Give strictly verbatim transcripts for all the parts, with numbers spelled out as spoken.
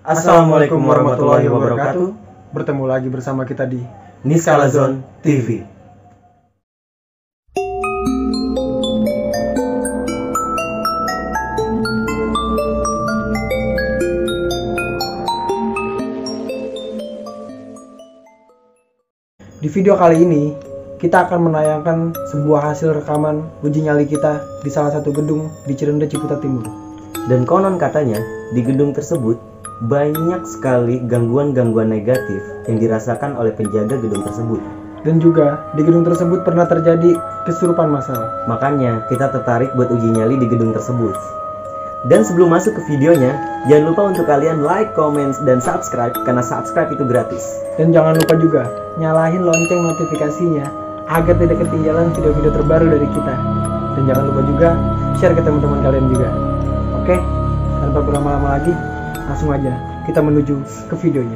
Assalamualaikum warahmatullahi wabarakatuh. Bertemu lagi bersama kita di Niskala Zone T V. Di video kali ini, kita akan menayangkan sebuah hasil rekaman uji nyali kita di salah satu gedung di Cirende, Ciputat Timur. Dan konon katanya, di gedung tersebut banyak sekali gangguan-gangguan negatif yang dirasakan oleh penjaga gedung tersebut. Dan juga, di gedung tersebut pernah terjadi kesurupan massal. Makanya, kita tertarik buat uji nyali di gedung tersebut. Dan sebelum masuk ke videonya, jangan lupa untuk kalian like, comment, dan subscribe, karena subscribe itu gratis. Dan jangan lupa juga, nyalahin lonceng notifikasinya agar tidak ketinggalan video-video terbaru dari kita. Dan jangan lupa juga share ke teman-teman kalian juga. Oke, tanpa berlama-lama lagi, langsung aja kita menuju ke videonya.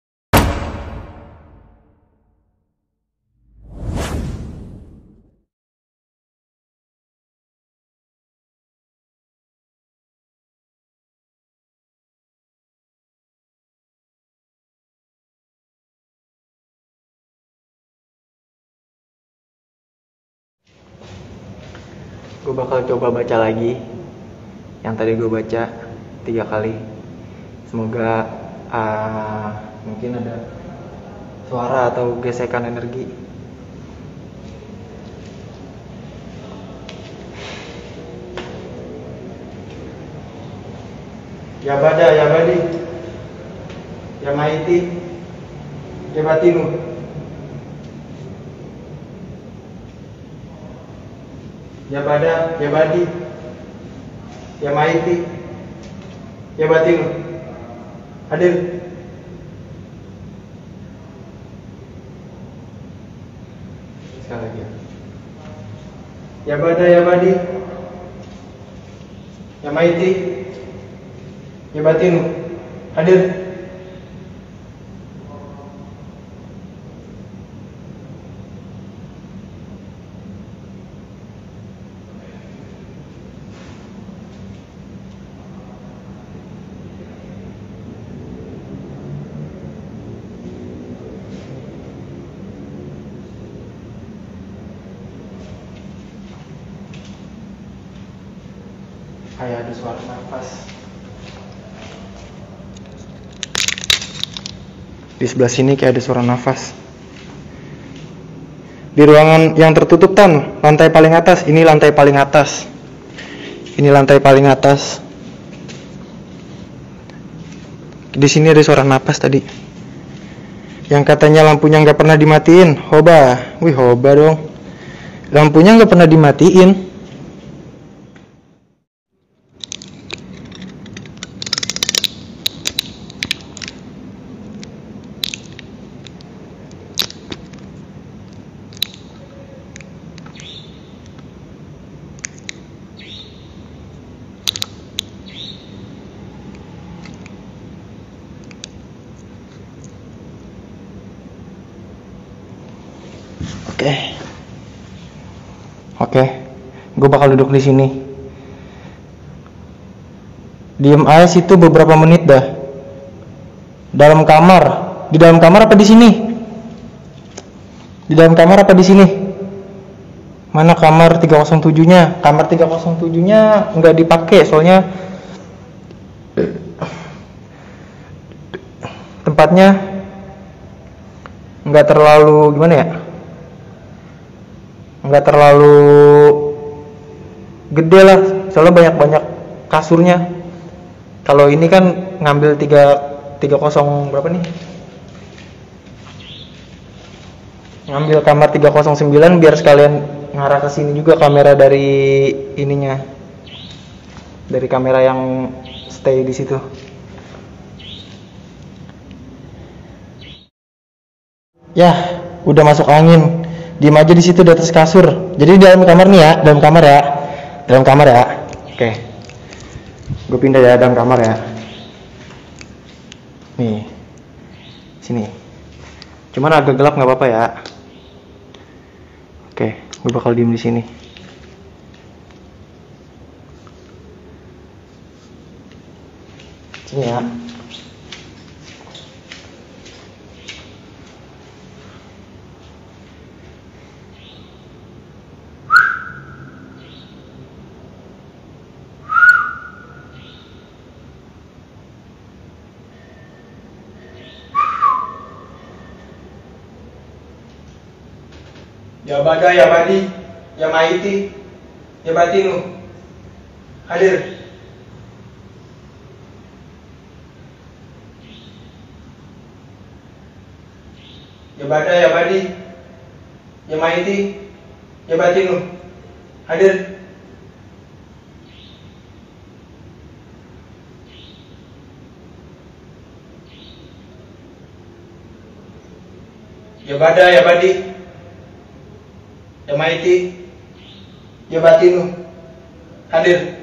Gue bakal coba baca lagi yang tadi gue baca tiga kali. Semoga uh, mungkin ada suara atau gesekan energi. Ya bada, ya badi, ya maiti, ya batinu. Ya bada, ya badi, ya maiti, ya batinu. Hadir. Sekali lagi. Ya bada, ya badi, ya maiti, ya batinu. Hadir. Kayak ada suara nafas. Di sebelah sini kayak ada suara nafas. Di ruangan yang tertutup Tan, lantai paling atas. Ini lantai paling atas. Ini lantai paling atas. Di sini ada suara nafas tadi. Yang katanya lampunya nggak pernah dimatiin. Hoba, wih hoba dong. Lampunya nggak pernah dimatiin. Oke, oke, gue bakal duduk di sini. Diem aja situ beberapa menit dah. Dalam kamar, di dalam kamar apa di sini? Di dalam kamar apa di sini? Mana kamar tiga nol tujuh-nya? Kamar tiga nol tujuh-nya nggak dipakai, soalnya tempatnya nggak terlalu gimana ya? Nggak terlalu gede lah, soalnya banyak-banyak kasurnya. Kalau ini kan ngambil tiga tiga kosong berapa nih? Ngambil kamar tiga nol sembilan biar sekalian ngarah ke sini juga kamera dari ininya. Dari kamera yang stay di situ. Yah, udah masuk angin. Diem aja di situ di atas kasur. Jadi di dalam kamar nih ya, dalam kamar ya, dalam kamar ya. Oke, gue pindah ya dalam kamar ya. Nih, sini. Cuman agak gelap nggak apa-apa ya. Oke, gue bakal diem di sini. Sini ya. Ya Bada, ya Badi, ya Maiti, ya Batinu, hadir. Ya Bada, ya Badi, ya Maiti, ya Batinu, hadir. Ya Bada, ya Badi, ya Maiti, ya Batinu, hadir.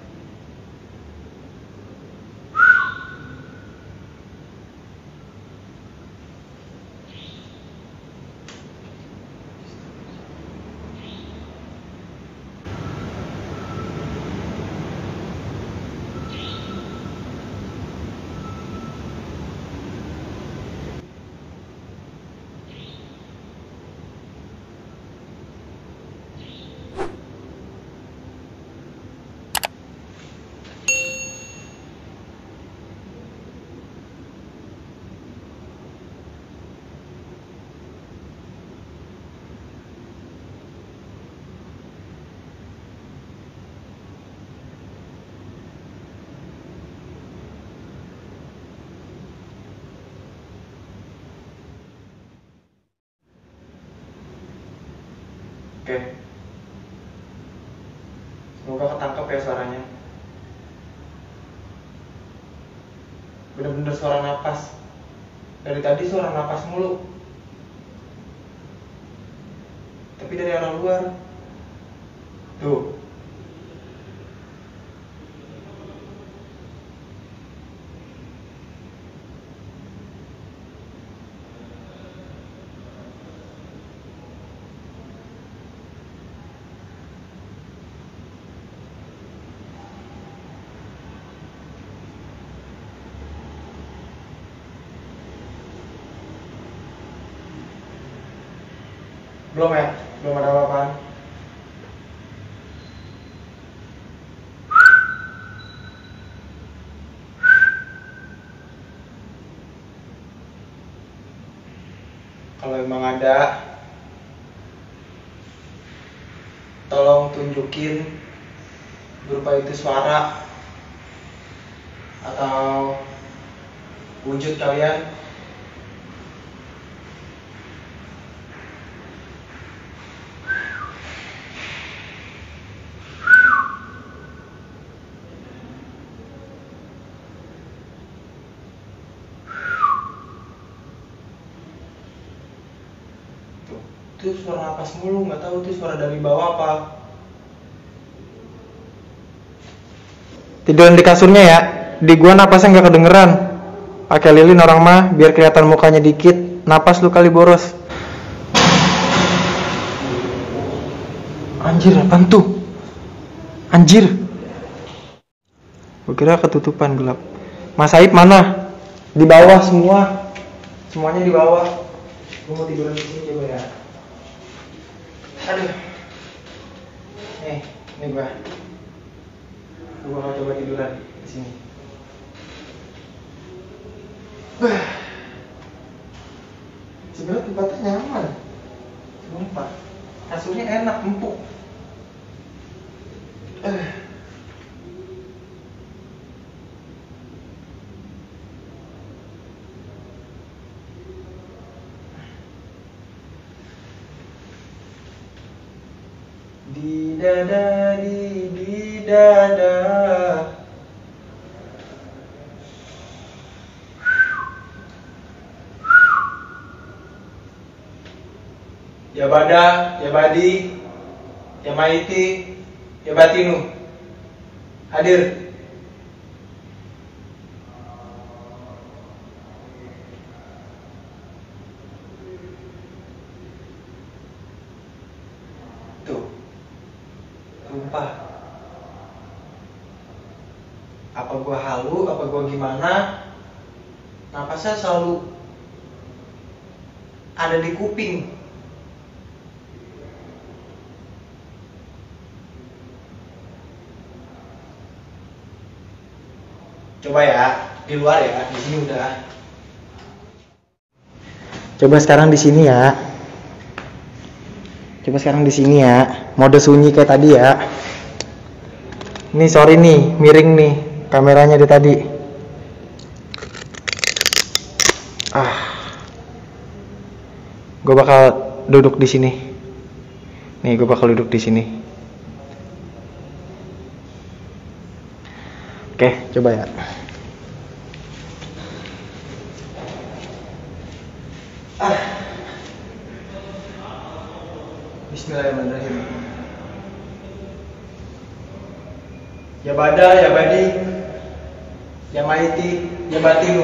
Oke, semoga ketangkep ya suaranya. Bener-bener suara napas. Dari tadi suara napas mulu, tapi dari arah luar. Tuh. Belum ya? Belum ada apa-apaan? Kalau emang ada, tolong tunjukin berupa itu suara atau wujud kalian. Itu suara napas mulu, nggak tahu itu suara dari bawah apa. Tiduran di kasurnya ya. Di gua napasnya nggak kedengeran. Pakai lilin orang mah biar kelihatan mukanya dikit. Napas lu kali boros. Anjir, apaan tuh? Anjir. Gua kira ketutupan gelap. Mas Aib mana? Di bawah semua. Semuanya di bawah. Gua mau tiduran di sini coba ya. Aduh. Nih, ini gua. Gua bakal coba tiduran di sini. Bah. Sebenarnya tempatnya nyaman. Sumpah. Kasurnya enak, empuk. Eh. Di dada, di, di dada. Ya Bada, ya Badi, ya Maiti, ya Batinu, hadir. Tuh. Sumpah, apa gua halu, apa gua gimana, napasnya selalu ada di kuping. Coba ya, di luar ya, di sini udah. Coba sekarang di sini ya. Coba sekarang di sini ya, mode sunyi kayak tadi ya. Ini sorry nih, miring nih kameranya dari tadi. Ah, gue bakal duduk di sini. Nih, gue bakal duduk di sini. Oke, coba ya. Ah. Bismillahirrahmanirrahim. Ya bada, ya badi, ya maiti, ya batinu.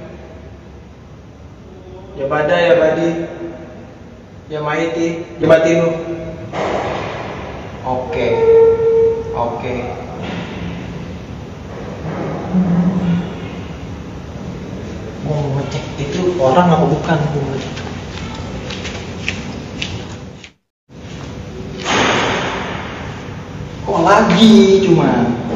Ya bada, ya badi, ya maiti, ya batinu. Oke, oke. Mau ngecek itu orang apa bukan? Mau ngecek. Kok lagi cuma?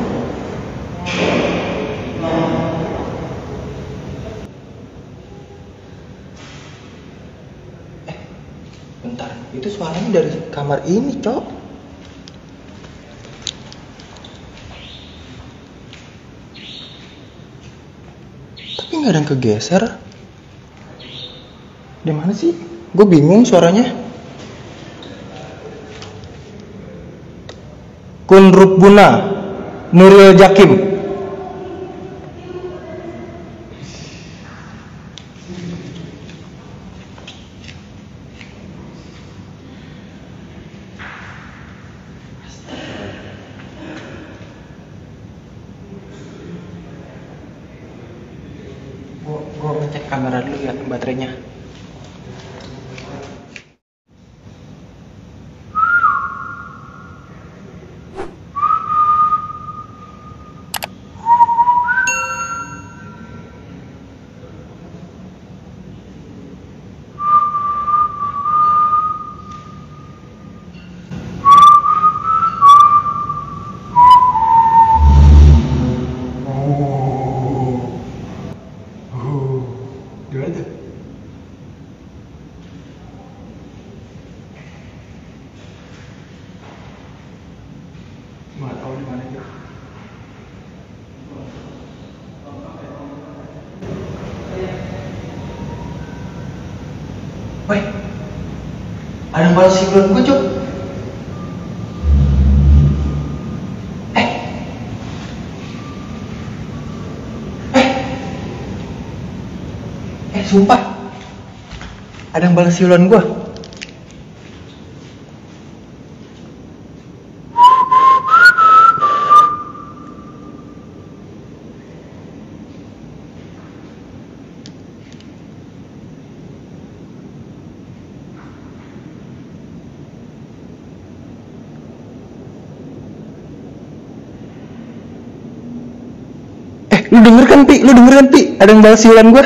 Eh, bentar. Itu suaranya dari kamar ini, Cok. Tapi nggak ada yang kegeser. Di mana sih? Gue bingung suaranya. Kun Rukbuna Nuril Jakim. Gue gue ngecek kamera dulu ya baterainya. Nggak tahu di mana dia. Woi, ada yang balas siulan gue, Cok. Eh, eh, eh, sumpah, ada yang balas siulan gue. Lu denger kan, Pi? Lu denger kan, Pi? Ada yang balas siulan gua.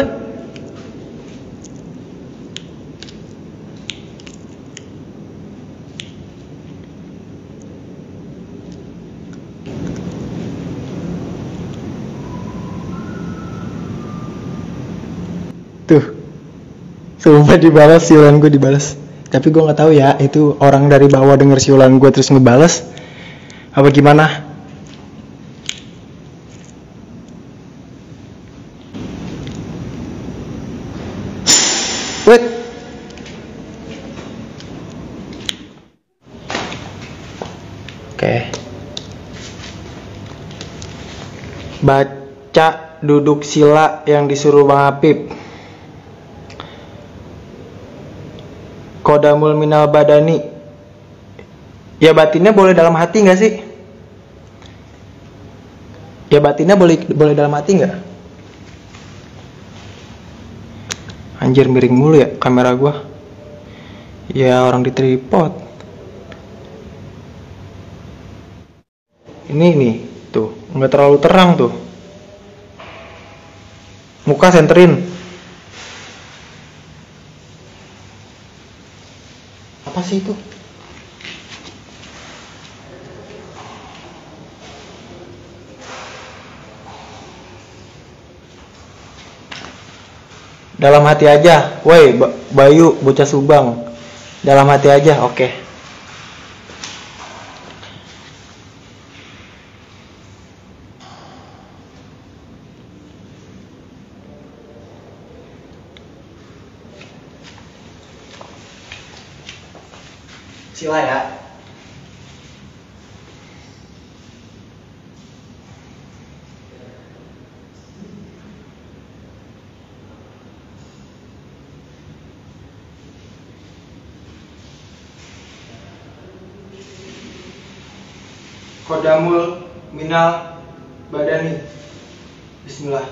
Tuh. Sumpah dibalas, siulan gua dibalas. Tapi gua nggak tahu ya, itu orang dari bawah denger siulan gua terus ngebalas apa gimana? Wait. Oke. Baca duduk sila yang disuruh Bang Apip. Kodamul minal badani. Ya batinnya boleh dalam hati nggak sih? Ya batinnya boleh boleh dalam hati nggak? Anjir, miring mulu ya kamera gua. Ya orang di tripod. Ini nih, tuh, nggak terlalu terang tuh. Muka senterin. Apa sih itu? Dalam hati aja, woi Bayu bocah Subang. Dalam hati aja, oke. Okay. Sila ya. Kodamul minal badani. Bismillah.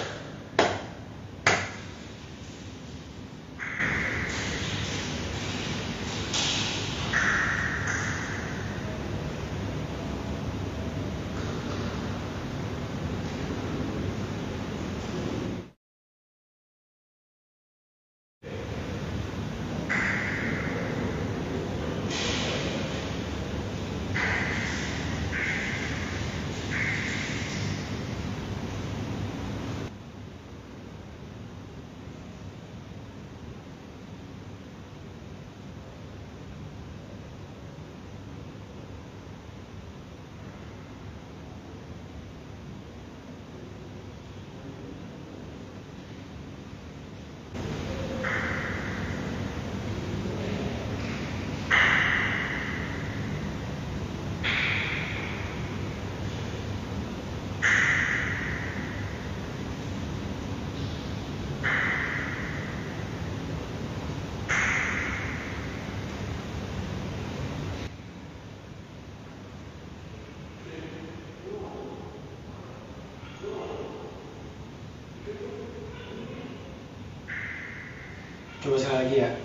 Coba sekali lagi ya.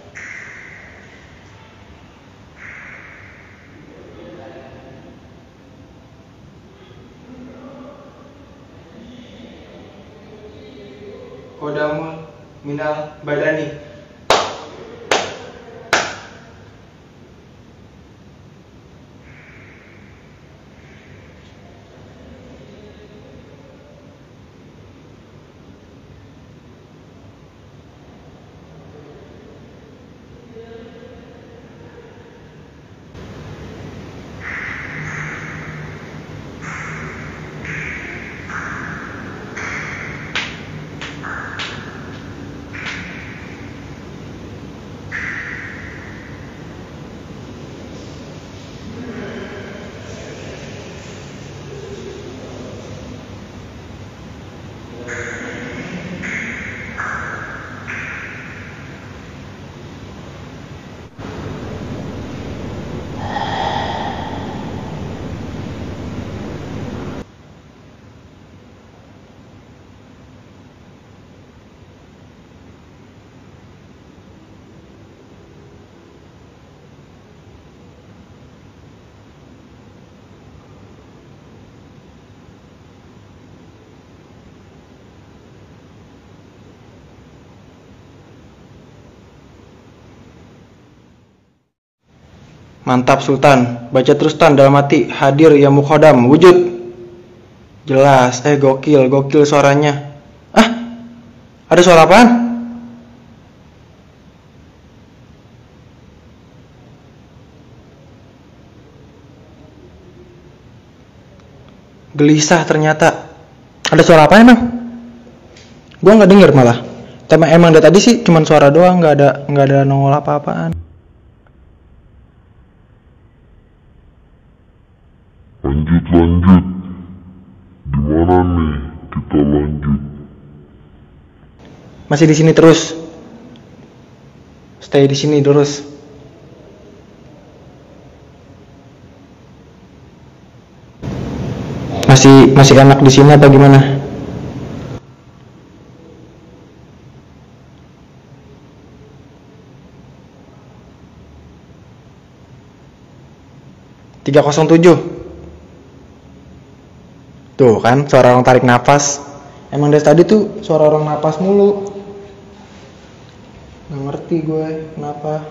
Kodamul minal badani. Mantap Sultan, baca terus Tan dalam hati. Hadir ya Mukhodam, wujud. Jelas, eh gokil, gokil suaranya. Ah, ada suara apaan? Gelisah ternyata. Ada suara apa emang? Gua nggak denger malah. Tapi emang dari tadi sih cuman suara doang, nggak ada nggak ada nongol apa-apaan. Lanjut lanjut. Dimana nih kita lanjut? Masih di sini terus. Stay di sini terus. Masih masih enak di sini apa gimana? tiga nol tujuh. Tuh kan suara orang tarik napas. Emang dari tadi tuh suara orang napas mulu. Nggak ngerti gue kenapa.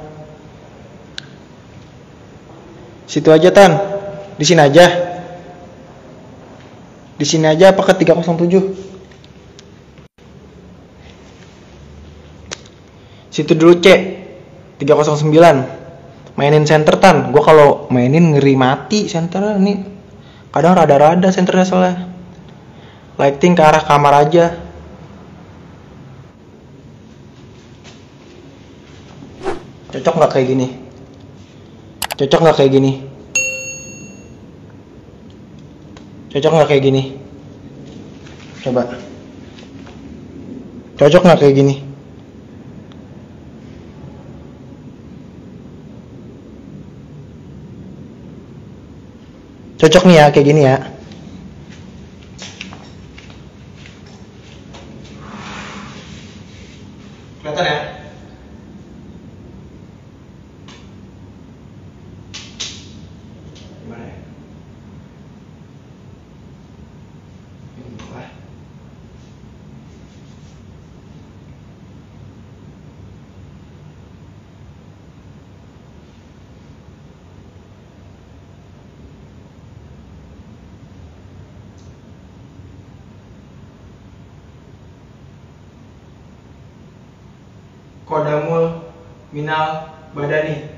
Situ aja Tan. Di sini aja. Di sini aja apa ke tiga nol tujuh? Situ dulu C. tiga nol sembilan. Mainin center Tan. Gue kalau mainin ngeri mati center nih. Kadang rada-rada senternya soalnya. Lighting ke arah kamar aja. Cocok nggak kayak gini? Cocok nggak kayak gini? Cocok nggak kayak gini? Coba. Cocok nggak kayak gini? Cocok nih ya, kayak gini ya. Kelihatan ya? Gimana ya? Ini lah. Kodamul minal badani.